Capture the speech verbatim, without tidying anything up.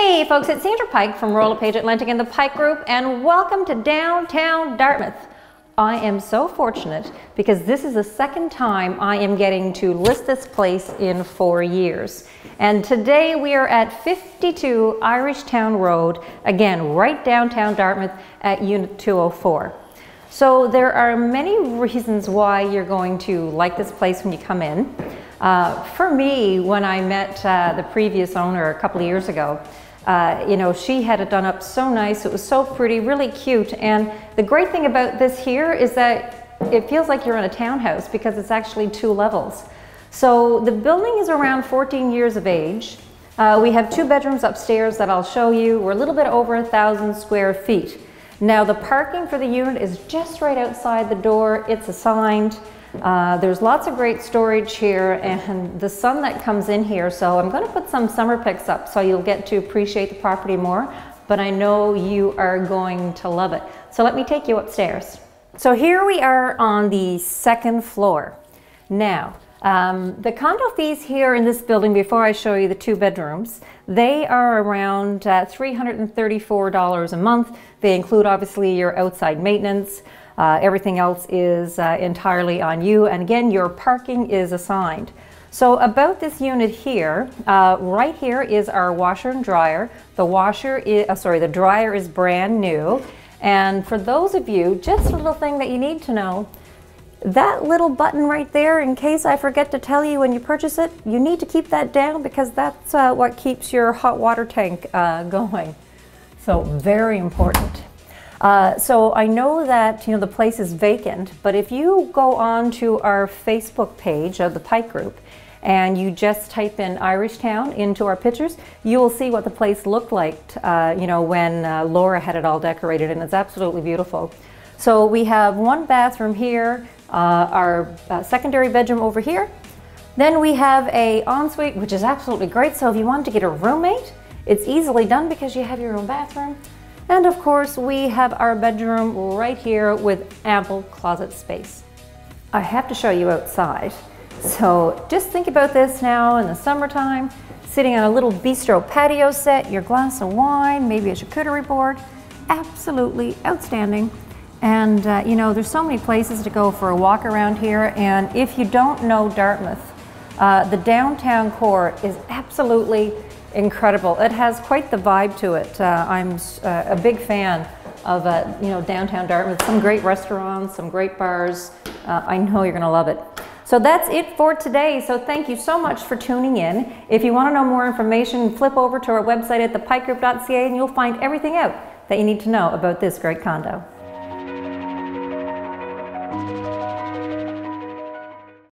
Hey folks, it's Sandra Pike from Royal LePage Atlantic and the Pike Group, and welcome to downtown Dartmouth. I am so fortunate because this is the second time I am getting to list this place in four years. And today we are at fifty-two Irishtown Road, again, right downtown Dartmouth at Unit two oh four. So there are many reasons why you're going to like this place when you come in. Uh, for me, when I met uh, the previous owner a couple of years ago, uh, you know, she had it done up so nice. It was so pretty, really cute. And the great thing about this here is that it feels like you're in a townhouse because it's actually two levels. So the building is around fourteen years of age. Uh, we have two bedrooms upstairs that I'll show you. We're a little bit over a thousand square feet. Now the parking for the unit is just right outside the door. It's assigned. Uh, there's lots of great storage here and the sun that comes in here, so I'm going to put some summer pics up so you'll get to appreciate the property more, but I know you are going to love it. So let me take you upstairs. So here we are on the second floor. Now, um, the condo fees here in this building, before I show you the two bedrooms, they are around uh, three hundred thirty-four dollars a month. They include obviously your outside maintenance. Uh, everything else is uh, entirely on you, and again, your parking is assigned. So about this unit here, uh, right here is our washer and dryer. The washer is, uh, sorry, the dryer is brand new. And for those of you, just a little thing that you need to know, that little button right there, in case I forget to tell you when you purchase it, you need to keep that down because that's uh, what keeps your hot water tank uh, going. So very important. Uh, so I know that, you know, the place is vacant, but if you go on to our Facebook page of the Pike Group and you just type in Irishtown into our pictures, you will see what the place looked like, uh, you know, when uh, Laura had it all decorated, and it's absolutely beautiful. So we have one bathroom here, uh, our uh, secondary bedroom over here. Then we have a ensuite, which is absolutely great. So if you want to get a roommate, it's easily done because you have your own bathroom. And of course, we have our bedroom right here with ample closet space. I have to show you outside. So just think about this now in the summertime, sitting on a little bistro patio set, your glass of wine, maybe a charcuterie board. Absolutely outstanding. And uh, you know, there's so many places to go for a walk around here. And if you don't know Dartmouth, uh, the downtown core is absolutely incredible. It has quite the vibe to it. Uh, I'm uh, a big fan of uh, you know, downtown Dartmouth. Some great restaurants, some great bars. Uh, I know you're going to love it. So that's it for today. So thank you so much for tuning in. If you want to know more information, flip over to our website at the pike group dot c a and you'll find everything out that you need to know about this great condo.